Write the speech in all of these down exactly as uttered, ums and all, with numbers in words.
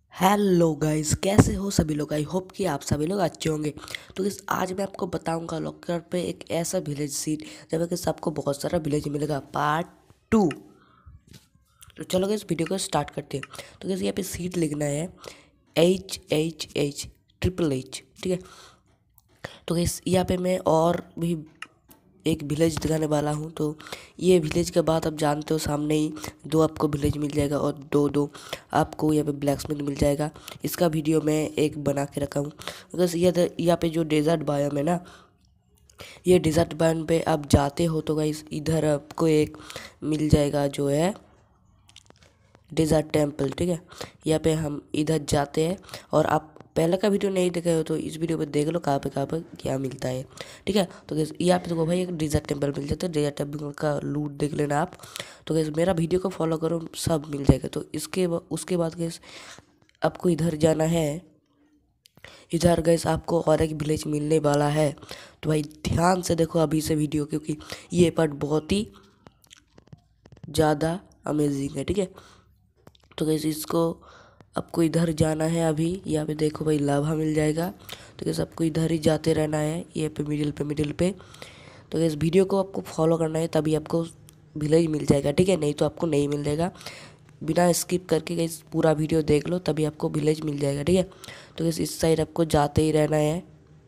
Hello guys, कैसे हो सभी लोग। आई होप कि आप सभी लोग अच्छे होंगे। तो इस आज मैं आपको बताऊंगा लॉकक्राफ्ट पे एक ऐसा विलेज सीट जब कि आपको बहुत सारा विलेज मिलेगा, पार्ट टू। तो चलो इस वीडियो को स्टार्ट करते हैं। तो कैसे यहाँ पे सीट लिखना है H H H triple H, ठीक है। तो इस यहाँ पे मैं और भी एक विलेज दिखाने वाला हूँ। तो ये विलेज के बाद आप जानते हो सामने ही दो आपको विलेज मिल जाएगा और दो दो आपको यहाँ पे ब्लैकस्मिथ मिल जाएगा। इसका वीडियो मैं एक बना के रखा हूँ। बस ये यहाँ पे जो डेजर्ट बायोम है ना, ये डेजर्ट बायोम पे आप जाते हो तो गाइस इधर आपको एक मिल जाएगा जो है डेजर्ट टेम्पल, ठीक है। यहाँ पे हम इधर जाते हैं और आप पहले का वीडियो नहीं देखे हो तो इस वीडियो पे देख लो कहाँ पे कहाँ पे क्या मिलता है, ठीक है। तो गैस यहाँ पे देखो भाई एक डेजर्ट टेम्पल मिल जाता है। डेजर्ट टेम्पल का लूट देख लेना आप। तो गैस मेरा वीडियो को फॉलो करो, सब मिल जाएगा। तो इसके उसके बाद गैस आपको इधर जाना है। इधर गैस आपको और एक विलेज मिलने वाला है। तो भाई ध्यान से देखो अभी से वीडियो, क्योंकि ये पार्ट बहुत ही ज़्यादा अमेजिंग है, ठीक है। तो कैसे इसको आपको इधर जाना है। अभी यहाँ पे देखो भाई लाभा मिल जाएगा। तो कैसे आपको इधर ही जाते रहना है, ये पे मिडिल पे मिडिल पे। तो कैसे वीडियो को आपको फॉलो करना है, तभी आपको विलेज मिल जाएगा, ठीक है। नहीं तो आपको नहीं मिल जाएगा। बिना स्किप करके कैसे पूरा वीडियो देख लो, तभी आपको विलेज मिल जाएगा, ठीक है। तो कैसे इस साइड आपको जाते ही रहना है,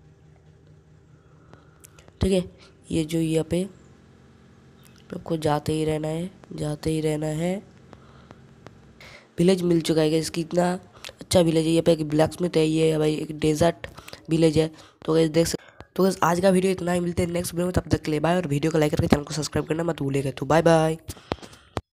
ठीक है। ये जो यहाँ पे आपको जाते ही रहना है, जाते ही रहना है। विलेज मिल चुका है इसकी, इतना अच्छा विलेज है। यहाँ पे एक ब्लैक स्मिथ है, ये भाई एक डेजर्ट विलेज है। तो गाइस देख सकते। तो गाइस आज का वीडियो इतना ही, मिलते हैं नेक्स्ट वीडियो में। तब तक के लिए बाय, और वीडियो को लाइक करके चैनल को सब्सक्राइब करना मत भूलिएगा। तो बाय बाय।